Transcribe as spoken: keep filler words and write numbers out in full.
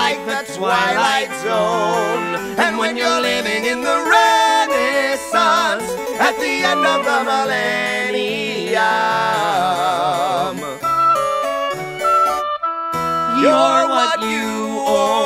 like the Twilight Zone. And when you're living in the Renaissance at the end of the millennium, you're what you